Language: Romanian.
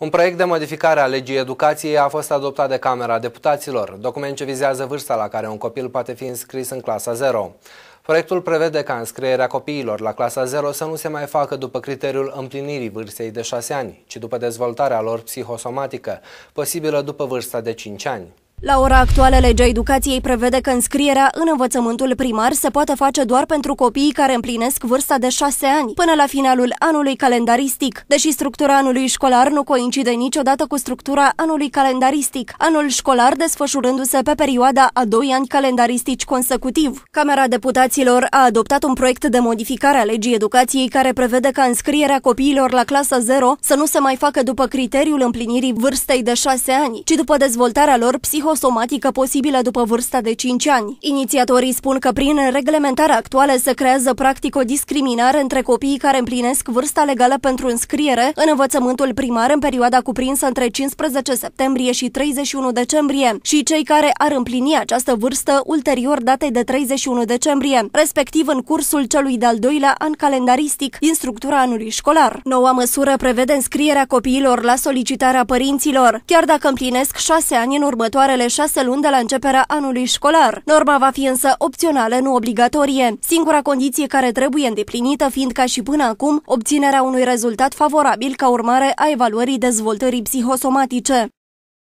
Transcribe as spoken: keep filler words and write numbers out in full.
Un proiect de modificare a legii educației a fost adoptat de Camera Deputaților, document ce vizează vârsta la care un copil poate fi înscris în clasa zero. Proiectul prevede ca înscrierea copiilor la clasa zero să nu se mai facă după criteriul împlinirii vârstei de șase ani, ci după dezvoltarea lor psihosomatică, posibilă după vârsta de cinci ani. La ora actuală, legea educației prevede că înscrierea în învățământul primar se poate face doar pentru copiii care împlinesc vârsta de șase ani, până la finalul anului calendaristic, deși structura anului școlar nu coincide niciodată cu structura anului calendaristic, anul școlar desfășurându-se pe perioada a doi ani calendaristici consecutiv. Camera Deputaților a adoptat un proiect de modificare a legii educației care prevede ca înscrierea copiilor la clasa zero să nu se mai facă după criteriul împlinirii vârstei de șase ani, ci după dezvoltarea lor psihosomatică somatică posibilă după vârsta de cinci ani. Inițiatorii spun că prin reglementarea actuală se creează practic o discriminare între copiii care împlinesc vârsta legală pentru înscriere în învățământul primar în perioada cuprinsă între cincisprezece septembrie și treizeci și unu decembrie și cei care ar împlini această vârstă ulterior datei de treizeci și unu decembrie, respectiv în cursul celui de-al doilea an calendaristic din structura anului școlar. Noua măsură prevede înscrierea copiilor la solicitarea părinților, chiar dacă împlinesc șase ani în următoarele șase luni de la începerea anului școlar. Norma va fi însă opțională, nu obligatorie. Singura condiție care trebuie îndeplinită fiind ca și până acum obținerea unui rezultat favorabil ca urmare a evaluării dezvoltării psihosomatice.